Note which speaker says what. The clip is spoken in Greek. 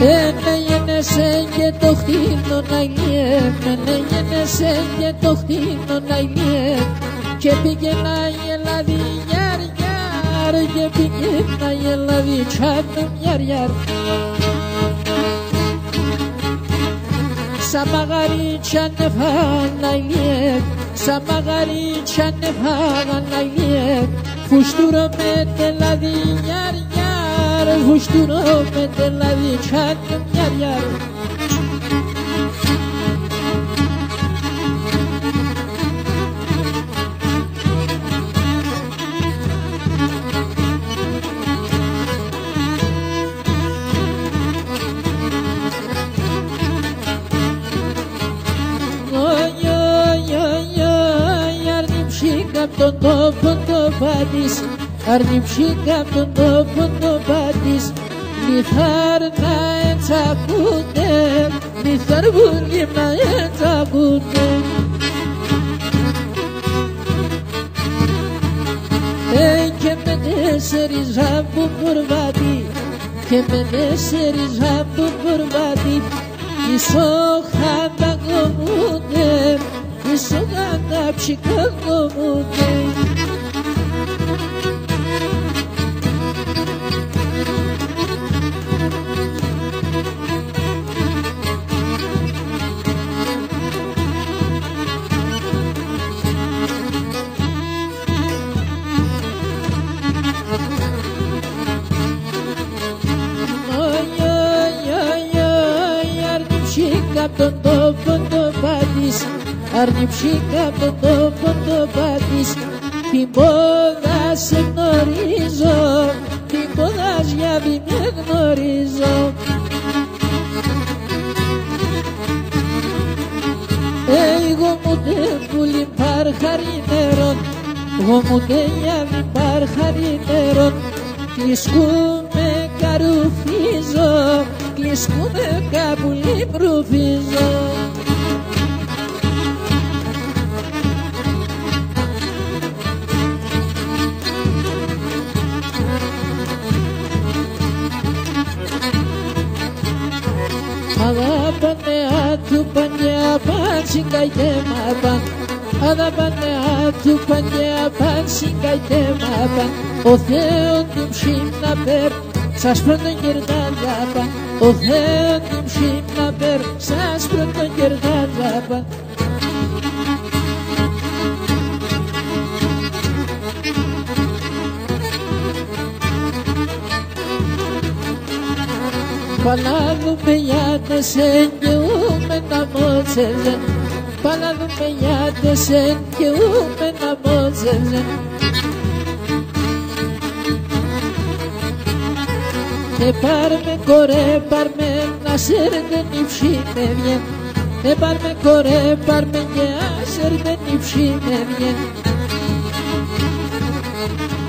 Speaker 1: Ναι γίνεσαι και το χτίνο να ηλιέμαι, ναι γίνεσαι και το χτίνο να ηλιέμαι. Και πήγαινα η Ελλάδη γιαρ γιαρ, και πήγαινα η Ελλάδη τσάνο γιαρ γιαρ. Σαν μαγαρίτσια νεφάνα ηλιέμαι, σαν μαγαρίτσια νεφάνα ηλιέμαι. Φουστούρο με τελάδι γιαρ γιαρ, φουστούρο με τελάδι τσάνο γιαρ γιαρ. Απ' τον τόπο το πάτης, αρνηψήκα απ' τον τόπο το πάτης. Μηθάρ να ετσακούνε, μηθάρ βουλή να ετσακούνε. Και με 4 από πορβάτη, και με 4 από πορβάτη. Ισόχα κομμούνε, ισόχα ψυχαγωμούνε. Απ' τον τόπο το πάτης, αρνηψήκα απ' τον τόπο το πάτης. Την πόδα σε γνωρίζω, την πόδα σιάβη με γνωρίζω. Εγώ μου δεν πουλím παρχαρινέρον, εγώ μου δεν γιάβη παρχαρινέρον. Κλεισκούμε καρουφίζω, κλεισκούμε κάπουλι προυφίζω. Αγαπάνε άτου πανιά πανσίκα και μαπαν, αγαπάνε άτου πανιά πανσίκα και μαπαν. Ο Θεός του ψήνα περ, σας πρώτον κερδάζαπαν. Ο Θεός του ψήνα περ, σας πρώτον κερδάζαπαν. Παλάδουμε για τεσεν και ούμε να μότσεζεν, παλάδουμε για τεσεν και ούμε να μότσεζεν. πάρμε κορέ πάρμε να σέρνε νυψί με βγεν. Πάρμε κορέ πάρμε και άσερνε νυψί με βγεν.